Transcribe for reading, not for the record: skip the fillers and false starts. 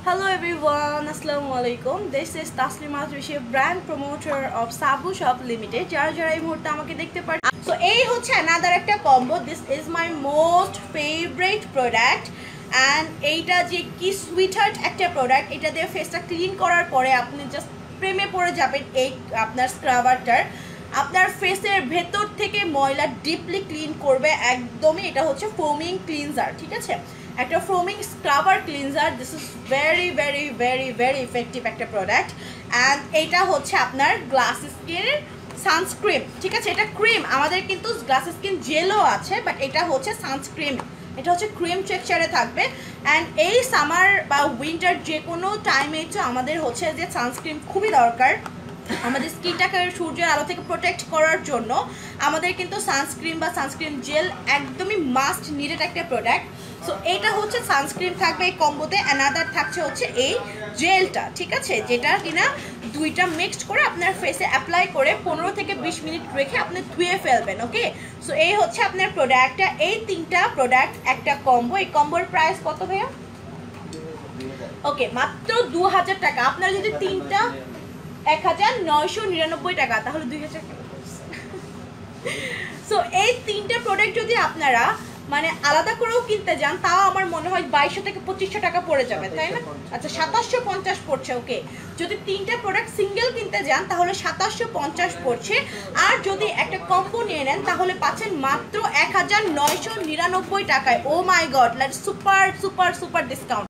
Hello everyone, Assalamualaikum. This is Taslimat Rishi, brand promoter of Sabu Shop Limited. যারা এই মুহূর্তে আমাকে দেখতে পাচ্ছেন। So এই হচ্ছে another একটা combo. This is my most favorite product and এইটা যে কি sweetheart একটা product, এটা দিয়ে ফেসটা ক্লিন করার পরে আপনি জাস্ট প্রেমে পড়ে যাবেন এই আপনার স্ক্রাবারটার। আপনার ফেসের ভেতর থেকে ময়লা ডিপলি ক্লিন করবে একদমই। এটা হচ্ছে ফোমিং ক্লিনজার, ঠিক আছে? একটা foaming scrubber cleanser. This is very very very very effective একটা প্রোডাক্ট। অ্যান্ড এইটা হচ্ছে আপনার গ্লাস স্কিনের সানস্ক্রিন, ঠিক আছে? এটা ক্রিম, আমাদের কিন্তু গ্লাস স্কিন জেলও আছে, বাট এটা হচ্ছে সানস্ক্রিন। এটা হচ্ছে ক্রিম টেক্সচারে থাকবে। অ্যান্ড এই সামার বা উইন্টার যে কোনো টাইমে তো আমাদের হচ্ছে যে সানস্ক্রিন খুবই দরকার। আমাদের স্কিনটাকে সূর্যের আলো থেকে প্রোটেক্ট করার জন্য আমাদের কিন্তু সানস্ক্রিন বা সানস্ক্রিন জেল একদমই মাস্ট নিডেড একটা প্রোডাক্ট। সো এইটা হচ্ছে সানস্ক্রিন থাকবে এই কম্বোতে, অ্যানাদার থাকছে হচ্ছে এই জেলটা, ঠিক আছে? যেটা কিনা দুইটা মিক্সড করে আপনার ফেসে অ্যাপ্লাই করে 15 থেকে 20 মিনিট রেখে আপনি ধুয়ে ফেলবেন, ওকে? সো এই হচ্ছে আপনার প্রোডাক্টটা। এই তিনটা প্রোডাক্ট একটা কম্বো। এই কম্বোর প্রাইস কত ভাইয়া? ওকে, মাত্র 2000 টাকা। আপনারা যদি তিনটা 1999 টাকা, তাহলে 2000 টাকা। সো এই তিনটা প্রোডাক্ট যদি আপনারা মানে আলাদা করেও কিনতে যান, তাও আমার মনে হয় 2200 থেকে 2500 টাকা পড়ে যাবে, তাই না? আচ্ছা, 2750 পড়ছে, ওকে। যদি তিনটা প্রোডাক্ট সিঙ্গেল কিনতে যান তাহলে 2750 পড়ছে। আর যদি একটা কম্বো নিয়ে নেন তাহলে পাচ্ছেন মাত্র 1999 টাকায়। Oh my God, super super super discount.